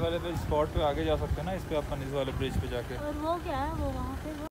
वाले पे स्पॉट पे आगे जा सकते हैं ना, इस पे अपन इस वाले ब्रिज पे जाके। और वो क्या है वो वहाँ पे